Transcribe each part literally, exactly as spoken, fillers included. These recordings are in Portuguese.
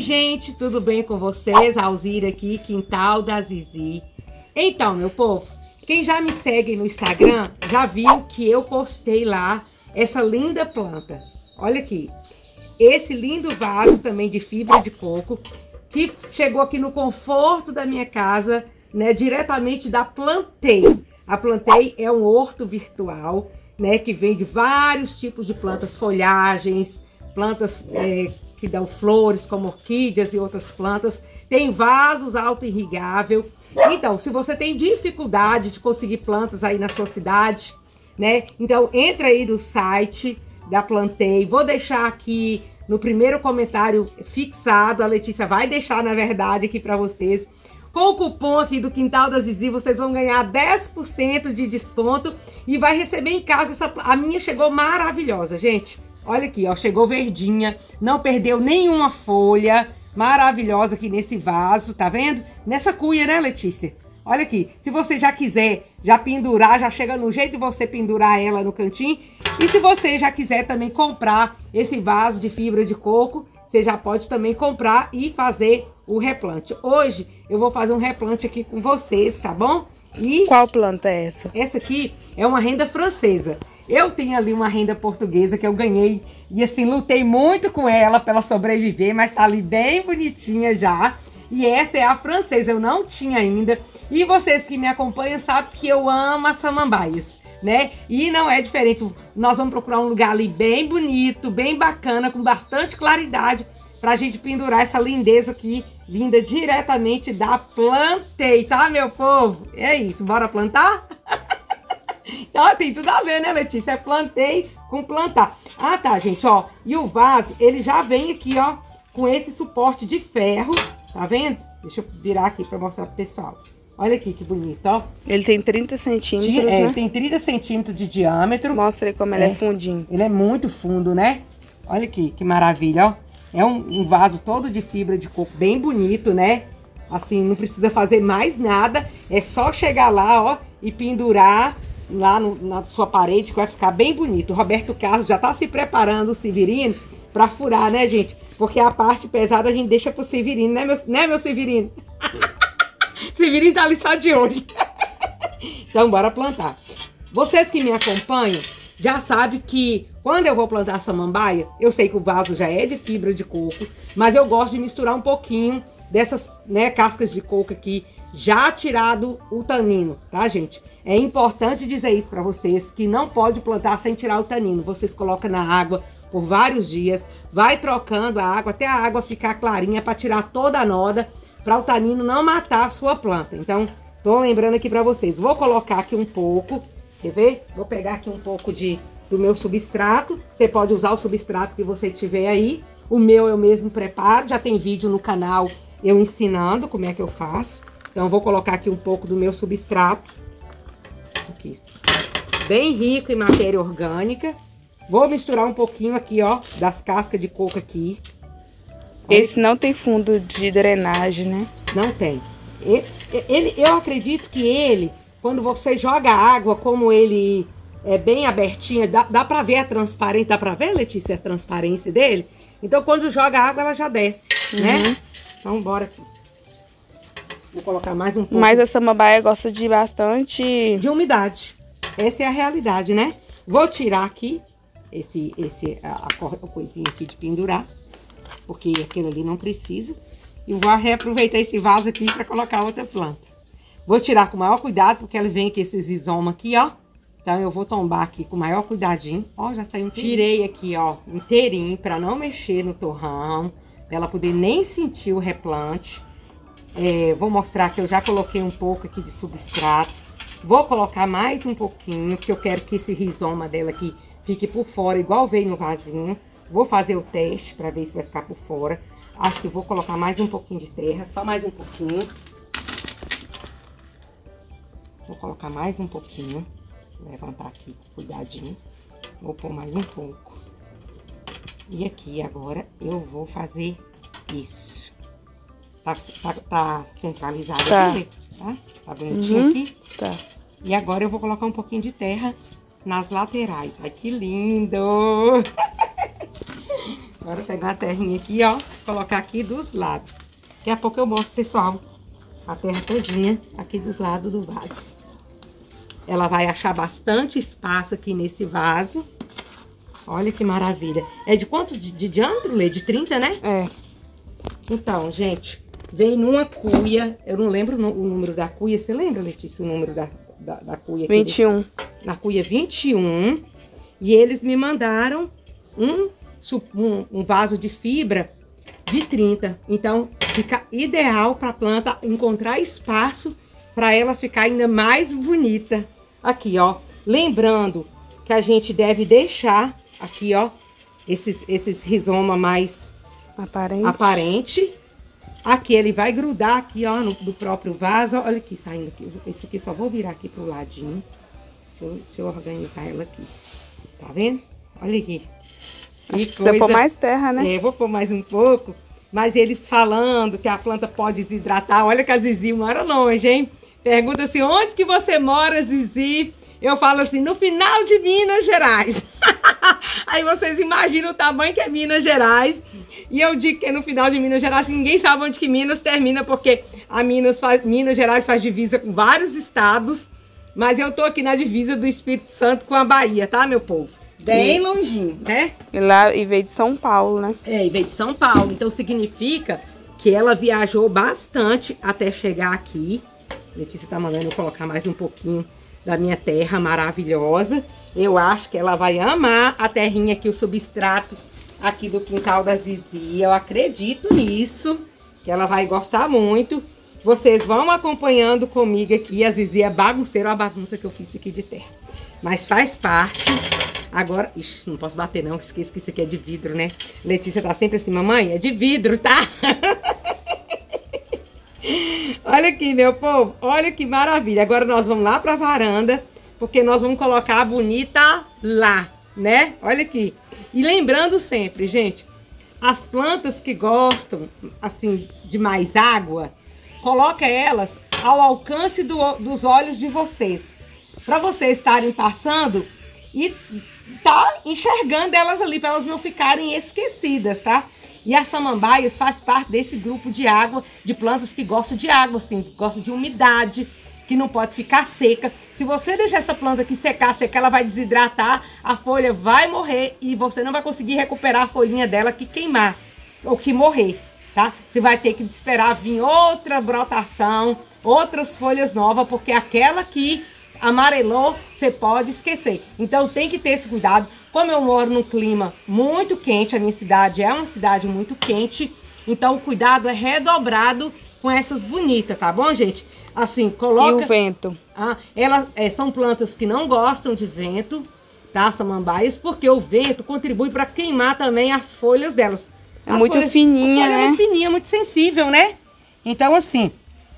gente, tudo bem com vocês? Alzira aqui, quintal da Zizi. Então, meu povo, quem já me segue no Instagram já viu que eu postei lá essa linda planta. Olha aqui, esse lindo vaso também de fibra de coco, que chegou aqui no conforto da minha casa, né, diretamente da Plantei. A Plantei é um horto virtual, né, que vende vários tipos de plantas, folhagens, plantas é, que dão flores, como orquídeas e outras plantas. Tem vasos auto-irrigável. Então, se você tem dificuldade de conseguir plantas aí na sua cidade, né, então entra aí no site da Plantei. Vou deixar aqui no primeiro comentário fixado, a Letícia vai deixar, na verdade, aqui para vocês. Com o cupom aqui do Quintal da Zizi, vocês vão ganhar dez por cento de desconto e vai receber em casa essa... A minha chegou maravilhosa, gente. Olha aqui, ó, chegou verdinha, não perdeu nenhuma folha, maravilhosa aqui nesse vaso, tá vendo? Nessa cuia, né, Letícia? Olha aqui, se você já quiser já pendurar, já chega no jeito de você pendurar ela no cantinho. E se você já quiser também comprar esse vaso de fibra de coco, você já pode também comprar e fazer o replante. Hoje eu vou fazer um replante aqui com vocês, tá bom? E qual planta é essa? Essa aqui é uma renda francesa. Eu tenho ali uma renda portuguesa que eu ganhei e assim, lutei muito com ela para ela sobreviver, mas tá ali bem bonitinha já. E essa é a francesa, eu não tinha ainda. E vocês que me acompanham sabem que eu amo as samambaias, né? E não é diferente, nós vamos procurar um lugar ali bem bonito, bem bacana, com bastante claridade, pra gente pendurar essa lindeza aqui, vinda diretamente da Plantei, tá, meu povo? É isso, bora plantar? Então tem tudo a ver, né, Letícia? É Plantei com plantar. Ah, tá, gente, ó. E o vaso, ele já vem aqui, ó, com esse suporte de ferro, tá vendo? Deixa eu virar aqui pra mostrar pro pessoal. Olha aqui que bonito, ó. Ele tem trinta centímetros, de, é, né? Ele tem trinta centímetros de diâmetro. Mostra aí como ele é, é fundinho. Ele é muito fundo, né? Olha aqui, que maravilha, ó. É um, um vaso todo de fibra de coco, bem bonito, né? Assim, não precisa fazer mais nada. É só chegar lá, ó, e pendurar lá no, na sua parede, que vai ficar bem bonito. O Roberto Carlos já tá se preparando, o Severino, pra furar, né, gente? Porque a parte pesada a gente deixa pro Severino, né, meu, né, meu Severino? Severino tá ali só de olho. Então, bora plantar. Vocês que me acompanham já sabem que quando eu vou plantar a samambaia, eu sei que o vaso já é de fibra de coco, mas eu gosto de misturar um pouquinho dessas, né, cascas de coco aqui, já tirado o tanino, tá, gente? É importante dizer isso para vocês, que não pode plantar sem tirar o tanino. Vocês colocam na água por vários dias, vai trocando a água até a água ficar clarinha para tirar toda a noda, para o tanino não matar a sua planta. Então, tô lembrando aqui para vocês. Vou colocar aqui um pouco, quer ver? Vou pegar aqui um pouco de, do meu substrato. Você pode usar o substrato que você tiver aí. O meu eu mesmo preparo, já tem vídeo no canal eu ensinando como é que eu faço. Então, eu vou colocar aqui um pouco do meu substrato. Aqui. Bem rico em matéria orgânica. Vou misturar um pouquinho aqui, ó, das cascas de coco aqui. Esse não tem fundo de drenagem, né? Não tem. Ele, ele, eu acredito que ele, quando você joga água, como ele é bem abertinho, dá, dá pra ver a transparência. Dá pra ver, Letícia, a transparência dele? Então, quando joga água, ela já desce, uhum, né? Então, bora aqui. Vou colocar mais um pouco. Mas a samambaia gosta de bastante... de umidade. Essa é a realidade, né? Vou tirar aqui esse, esse, a, a coisinha aqui de pendurar, porque aquele ali não precisa. E vou reaproveitar esse vaso aqui para colocar outra planta. Vou tirar com o maior cuidado, porque ela vem com esses rizomas aqui, ó. Então eu vou tombar aqui com o maior cuidadinho. Ó, já saiu um tiro. Tirei aqui, ó, inteirinho, para não mexer no torrão, pra ela poder nem sentir o replante. É, vou mostrar que eu já coloquei um pouco aqui de substrato. Vou colocar mais um pouquinho, porque eu quero que esse rizoma dela aqui fique por fora, igual veio no vasinho. Vou fazer o teste para ver se vai ficar por fora. Acho que vou colocar mais um pouquinho de terra, só mais um pouquinho. Vou colocar mais um pouquinho. Vou levantar aqui, cuidadinho. Vou pôr mais um pouco. E aqui agora eu vou fazer isso. Tá, tá, tá centralizado tá. aqui, tá? Tá bonitinho Uhum. aqui? Tá. E agora eu vou colocar um pouquinho de terra nas laterais. Ai, que lindo! Agora pegar a terrinha aqui, ó, colocar aqui dos lados. Daqui a pouco eu mostro, pessoal, a terra todinha aqui dos lados do vaso. Ela vai achar bastante espaço aqui nesse vaso. Olha que maravilha. É de quantos de, de diâmetro, Lê? De trinta, né? É. Então, gente, vem numa cuia. Eu não lembro o número da cuia. Você lembra, Letícia, o número da, da, da cuia? vinte e um. Na cuia vinte e um. E eles me mandaram um, um, um vaso de fibra de trinta. Então, fica ideal para a planta encontrar espaço para ela ficar ainda mais bonita. Aqui, ó. Lembrando que a gente deve deixar aqui, ó, esses, esses rizoma mais aparente. aparente. Aqui ele vai grudar aqui, ó, no do próprio vaso. Olha aqui, saindo aqui. Esse aqui só vou virar aqui pro ladinho. Deixa eu, deixa eu organizar ela aqui. Tá vendo? Olha aqui. Acho que precisa pôr mais terra, né? É, vou pôr mais um pouco. Mas eles falando que a planta pode desidratar. Olha que a Zizi mora longe, hein? Pergunta assim, onde que você mora, Zizi? Eu falo assim, no final de Minas Gerais. Aí vocês imaginam o tamanho que é Minas Gerais. E eu digo que é no final de Minas Gerais, ninguém sabe onde que Minas termina, porque a Minas, faz, Minas Gerais faz divisa com vários estados. Mas eu tô aqui na divisa do Espírito Santo com a Bahia, tá, meu povo? Bem e, longinho, né? E lá, e veio de São Paulo, né? É, e veio de São Paulo. Então significa que ela viajou bastante até chegar aqui. Letícia tá mandando eu colocar mais um pouquinho da minha terra maravilhosa. Eu acho que ela vai amar a terrinha aqui, o substrato aqui do quintal da Zizi. Eu acredito nisso, que ela vai gostar muito. Vocês vão acompanhando comigo aqui. A Zizi é bagunceira, a bagunça que eu fiz aqui de terra. Mas faz parte. Agora, ixi, não posso bater não, esqueço que isso aqui é de vidro, né? Letícia tá sempre assim, mamãe, é de vidro, tá? Olha aqui, meu povo, olha que maravilha. Agora nós vamos lá pra varanda, porque nós vamos colocar a bonita lá, né? Olha aqui. E lembrando sempre, gente, as plantas que gostam, assim, de mais água, coloca elas ao alcance do, dos olhos de vocês. Pra vocês estarem passando e tá enxergando elas ali, para elas não ficarem esquecidas, tá? E as samambaias faz parte desse grupo de água, de plantas que gostam de água, assim, que gostam de umidade, que não pode ficar seca. Se você deixar essa planta aqui secar, secar, ela vai desidratar, a folha vai morrer e você não vai conseguir recuperar a folhinha dela que queimar ou que morrer, tá? Você vai ter que esperar vir outra brotação, outras folhas novas, porque aquela que amarelou, você pode esquecer. Então tem que ter esse cuidado. Como eu moro num clima muito quente, a minha cidade é uma cidade muito quente, então o cuidado é redobrado com essas bonitas, tá bom, gente? Assim, coloca... E o vento? Ah, elas é, são plantas que não gostam de vento, tá, samambaias, porque o vento contribui para queimar também as folhas delas. É muito folhas, fininha, as folhas né? É muito fininha, muito sensível, né? Então, assim,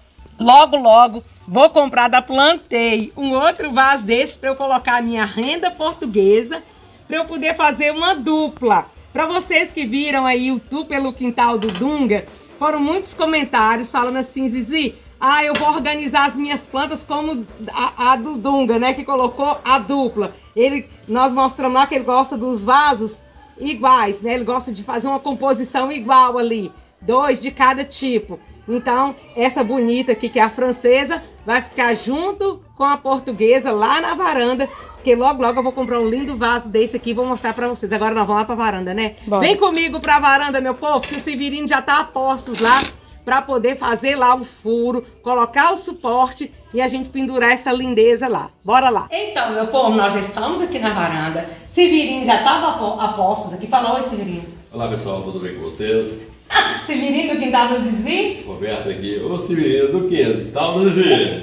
logo, logo, vou comprar da Plantei um outro vaso desse para eu colocar a minha renda portuguesa, para eu poder fazer uma dupla. Para vocês que viram aí o tour pelo quintal do Dunga, foram muitos comentários falando assim, Zizi, ah, eu vou organizar as minhas plantas como a, a do Dunga, né, que colocou a dupla. Ele, nós mostramos lá que ele gosta dos vasos iguais, né, ele gosta de fazer uma composição igual ali, dois de cada tipo. Então, essa bonita aqui, que é a francesa, vai ficar junto com a portuguesa lá na varanda, porque logo, logo eu vou comprar um lindo vaso desse aqui e vou mostrar pra vocês. Agora nós vamos lá pra varanda, né? Bora. Vem comigo pra varanda, meu povo, que o Severino já tá a postos lá pra poder fazer lá o furo, colocar o suporte e a gente pendurar essa lindeza lá. Bora lá. Então, meu povo, nós já estamos aqui na varanda. Severino já tava a postos aqui. Fala oi, Severino. Olá, pessoal, tudo bem com vocês? Severino do quintal da Zizi. Roberto aqui. Ô, Severino do quintal da Zizi.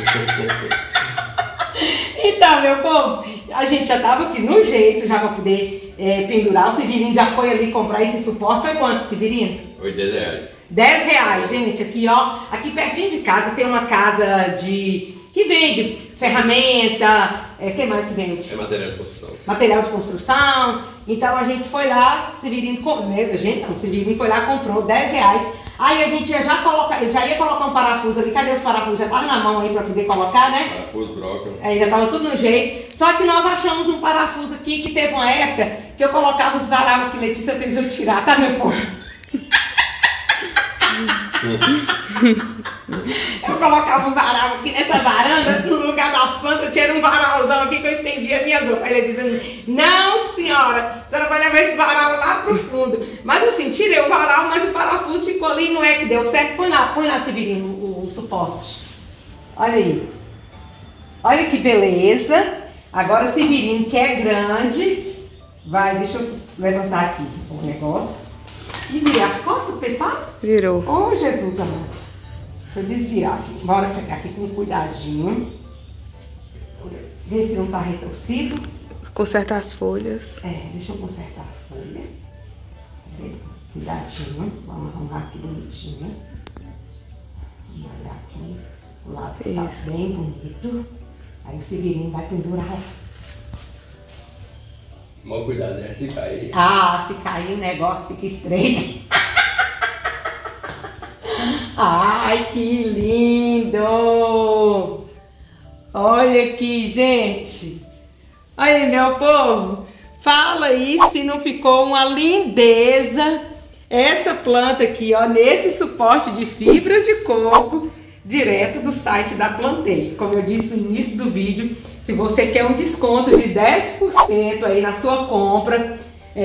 Então, meu povo, a gente já tava aqui no jeito, já pra poder é, pendurar. O Severino já foi ali comprar esse suporte. Foi quanto, Severino? Foi dez reais. dez reais, gente. Aqui, ó. Aqui pertinho de casa tem uma casa de... que vende ferramenta. É, que mais que vende? É material de construção. Material de construção. Então a gente foi lá, Severino... Né, gente não, Severino foi lá, comprou dez reais. Aí a gente ia já colocar, eu já ia colocar um parafuso ali. Cadê os parafusos? Já tava na mão aí pra poder colocar, né? Parafuso, broca. Aí já tava tudo no jeito. Só que nós achamos um parafuso aqui que teve uma época que eu colocava os varavos que Letícia fez eu tirar, tá, meu povo? Eu colocava um varal aqui nessa varanda, no lugar das plantas tinha um varalzão aqui que eu estendia minhas roupas. Ele dizendo, não senhora, a senhora vai levar esse varal lá pro fundo. Mas assim, tirei o varal, mas o parafuso ficou ali, não é que deu certo. Põe lá, põe lá, Severino, o, o suporte. Olha aí. Olha que beleza. Agora o Severino, que é grande, vai, deixa eu levantar aqui o negócio. E virar as costas, pessoal? Virou. Ô, oh, Jesus amado. Deixa eu desviar aqui. Bora pegar aqui com cuidadinho. Ver se não tá retorcido. Consertar as folhas. É, deixa eu consertar a folha. Cuidadinho. Vamos arrumar aqui bonitinho. Vamos olhar aqui. O lado que tá bem bonito. Aí o Severino vai pendurar. Mal cuidado, né? Se cair. Ah, se cair o negócio fica estreito. Ai, que lindo! Olha aqui, gente. Olha, meu povo. Fala aí se não ficou uma lindeza essa planta aqui, ó, nesse suporte de fibras de coco, direto do site da Plantei. Como eu disse no início do vídeo, se você quer um desconto de dez por cento aí na sua compra,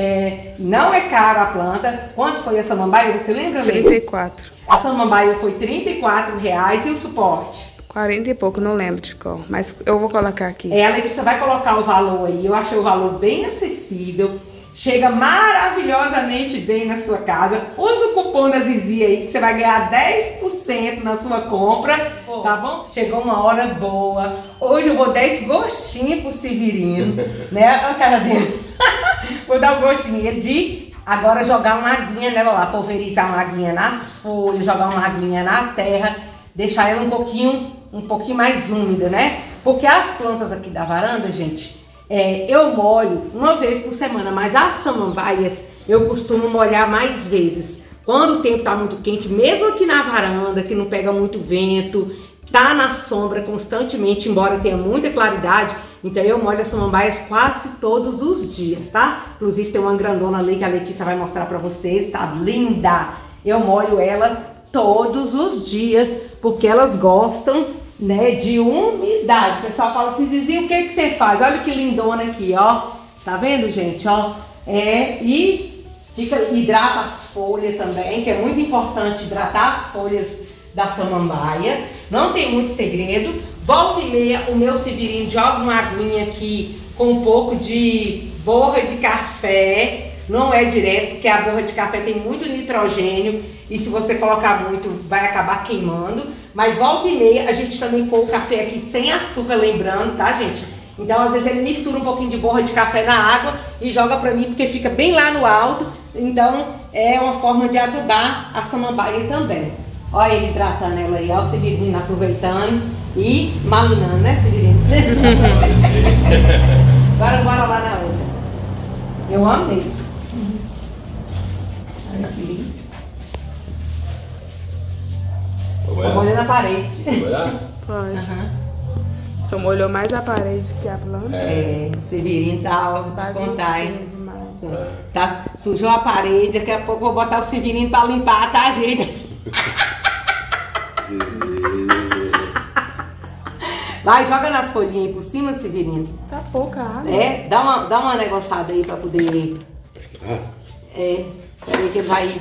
é, não é caro a planta. Quanto foi a samambaia? Você lembra, Lê? trinta e quatro. A samambaia foi trinta e quatro reais e o suporte? quarenta e pouco, não lembro de qual, mas eu vou colocar aqui. É, a Letícia vai colocar o valor aí. Eu achei o valor bem acessível. Chega maravilhosamente bem na sua casa. Usa o cupom da Zizi aí que você vai ganhar dez por cento na sua compra, oh, tá bom? Chegou uma hora boa. Hoje eu vou dar esse gostinho pro Severino, né? A cara dele. Vou dar um gostinho de agora jogar uma aguinha nela lá, pulverizar uma aguinha nas folhas, jogar uma aguinha na terra, deixar ela um pouquinho, um pouquinho mais úmida, né? Porque as plantas aqui da varanda, gente, É, eu molho uma vez por semana, mas as samambaias eu costumo molhar mais vezes. Quando o tempo tá muito quente, mesmo aqui na varanda, que não pega muito vento, tá na sombra constantemente, embora tenha muita claridade, então eu molho as samambaias quase todos os dias, tá? Inclusive tem uma grandona ali que a Letícia vai mostrar pra vocês, tá linda! Eu molho ela todos os dias, porque elas gostam, né, de umidade. O pessoal fala assim, Zizi, o que que você faz? Olha que lindona aqui, ó. Tá vendo, gente? Ó, é, e fica, hidrata as folhas também, que é muito importante hidratar as folhas da samambaia. Não tem muito segredo. Volta e meia, o meu Severino joga uma aguinha aqui com um pouco de borra de café. Não é direto, porque a borra de café tem muito nitrogênio e se você colocar muito vai acabar queimando. Mas volta e meia a gente também põe o café aqui sem açúcar, lembrando, tá, gente? Então às vezes ele mistura um pouquinho de borra de café na água e joga pra mim porque fica bem lá no alto. Então é uma forma de adubar a samambaia também. Olha ele hidratando ela aí, ó, o Severino aproveitando e malinando, né, Severino? Agora bora lá na outra. Eu amei. Olha que lindo. Tô molhando a parede. Pode. Uhum. Só molhou mais a parede que a planta. É, o Severino tá, ó, vou te contar, hein? Demais. Tá, sujou a parede, daqui a pouco eu vou botar o Severino pra limpar, tá, gente? Vai, joga nas folhinhas aí por cima, Severino. Tá pouca água. É, dá uma, dá uma negociada aí pra poder... É, peraí que ele vai...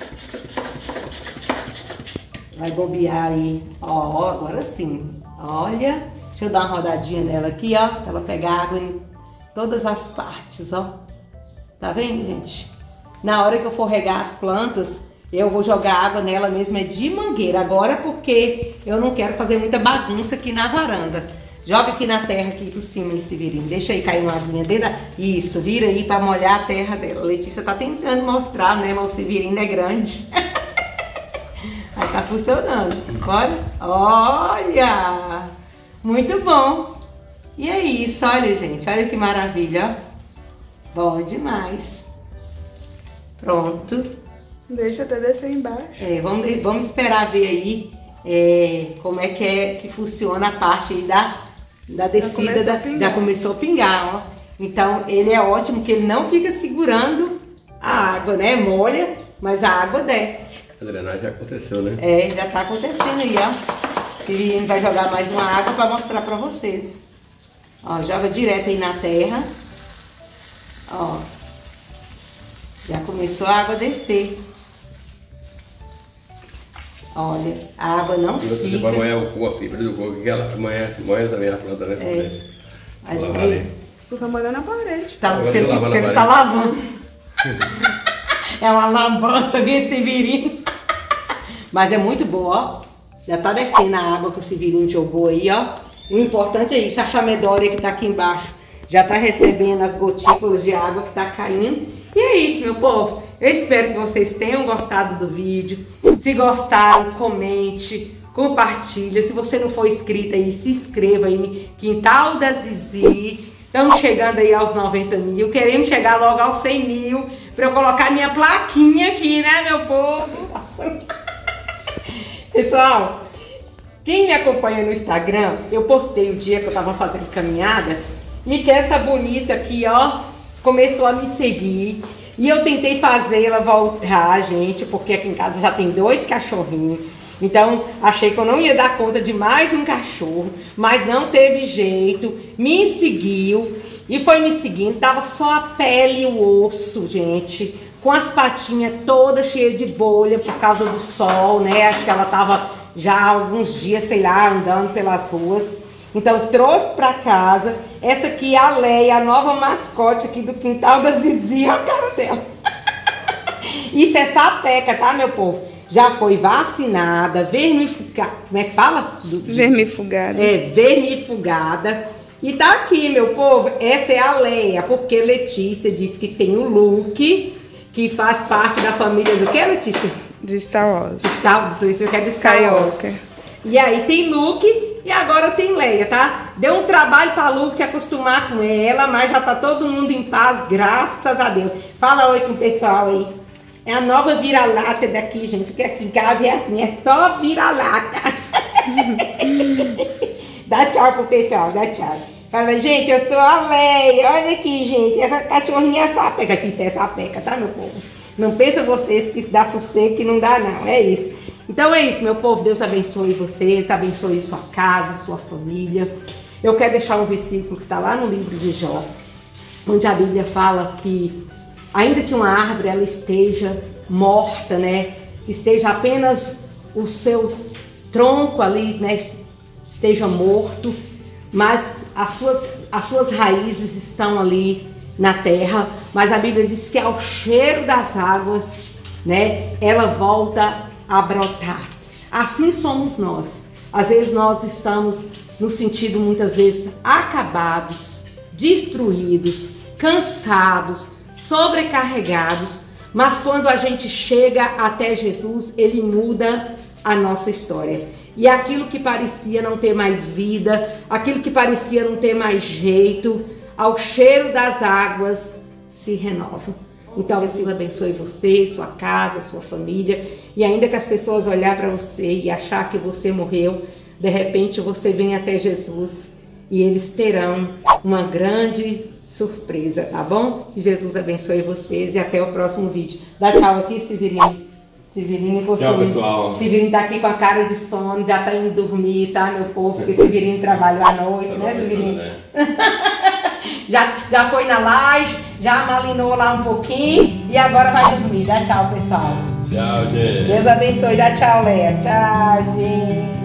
Vai bobear aí. Ó, agora sim. Olha, deixa eu dar uma rodadinha nela aqui, ó, pra ela pegar água em todas as partes, ó. Tá vendo, gente? Na hora que eu for regar as plantas, eu vou jogar água nela mesmo, é de mangueira. Agora porque eu não quero fazer muita bagunça aqui na varanda. Joga aqui na terra, aqui por cima, esse Severino. Deixa aí cair uma aguinha dentro. Isso, vira aí pra molhar a terra dela. A Letícia tá tentando mostrar, né, mas o Severino é grande. Aí tá funcionando. Olha, olha! Muito bom! E é isso, olha, gente. Olha que maravilha, ó. Bom demais. Pronto. Deixa até descer embaixo. É, vamos, vamos esperar ver aí é, como é que, é que funciona a parte aí da, da descida. Já começou, da, já começou a pingar, ó. Então ele é ótimo que ele não fica segurando a água, né? Molha, mas a água desce. A drenagem já aconteceu, né? É, já tá acontecendo aí, ó. Severino vai jogar mais uma água para mostrar para vocês. Ó, joga direto aí na terra. Ó. Já começou a água a descer. Olha, a água não fica. Você vai molhar o coco, a fibra do coco, que ela amanhã, molha também a planta, né? É. A lavar gente... ali. Fica molhando na parede. Tá, você não, você não tá lavando. É uma lambança, viu, Severino? Mas é muito boa, ó. Já tá descendo a água que o Severino jogou aí, ó. O importante é isso, a chamedória que tá aqui embaixo já tá recebendo as gotículas de água que tá caindo. E é isso, meu povo. Eu espero que vocês tenham gostado do vídeo. Se gostaram, comente, compartilha. Se você não for inscrito aí, se inscreva aí. Quintal da Zizi. Estamos chegando aí aos noventa mil. Queremos chegar logo aos cem mil. Para eu colocar minha plaquinha aqui, né, meu povo? Pessoal, quem me acompanha no Instagram, eu postei o dia que eu tava fazendo caminhada. E que essa bonita aqui, ó, começou a me seguir. E eu tentei fazer ela voltar, gente, porque aqui em casa já tem dois cachorrinhos. Então, achei que eu não ia dar conta de mais um cachorro. Mas não teve jeito. Me seguiu. E foi me seguindo. Tava só a pele e o osso, gente. Com as patinhas todas cheias de bolha por causa do sol, né? Acho que ela tava já há alguns dias, sei lá, andando pelas ruas. Então, trouxe pra casa. Essa aqui é a Leia, a nova mascote aqui do quintal da Zizi. Olha a cara dela. Isso é sapeca, tá, meu povo? Já foi vacinada, vermifugada. Como é que fala? Vermifugada. É, vermifugada. E tá aqui, meu povo. Essa é a Leia, porque Letícia disse que tem o Luke, que faz parte da família do que, Letícia? De Star Wars. Star, você quer de Skywalker. E aí tem Luke e agora tem Leia, tá? Deu um trabalho pra Luke acostumar com ela, mas já tá todo mundo em paz, graças a Deus. Fala oi com o pessoal aí. É a nova vira-lata daqui, gente, porque aqui em casa é assim, é só vira-lata. Dá tchau pro pessoal, dá tchau. Fala, gente, eu sou a Leia, olha aqui, gente, essa cachorrinha é sapeca, aqui isso é sapeca, tá, meu povo? Não pensa vocês que isso dá sossego, que não dá não, é isso. Então é isso, meu povo, Deus abençoe vocês, abençoe sua casa, sua família. Eu quero deixar um versículo que está lá no livro de Jó, onde a Bíblia fala que ainda que uma árvore ela esteja morta, né, que esteja apenas o seu tronco ali, né, esteja morto, mas as suas, as suas raízes estão ali na terra, mas a Bíblia diz que ao cheiro das águas, né, ela volta a brotar. Assim somos nós. Às vezes nós estamos no sentido muitas vezes acabados, destruídos, cansados, sobrecarregados, mas quando a gente chega até Jesus, ele muda a nossa história. E aquilo que parecia não ter mais vida, aquilo que parecia não ter mais jeito, ao cheiro das águas se renova. Então, o Senhor abençoe você, sua casa, sua família. E ainda que as pessoas olhar para você e achar que você morreu, de repente você vem até Jesus e eles terão uma grande surpresa, tá bom? Que Jesus abençoe vocês e até o próximo vídeo. Dá tchau aqui, Severino. Severino encostou. Tchau, pessoal. Severino tá aqui com a cara de sono, já tá indo dormir, tá, meu povo? Porque Severino trabalhou à noite, né, Severino? já, já foi na laje, já malinou lá um pouquinho e agora vai dormir. Dá tchau, pessoal. Tchau, gente. Deus abençoe. Dá tchau, Leia. Tchau, gente.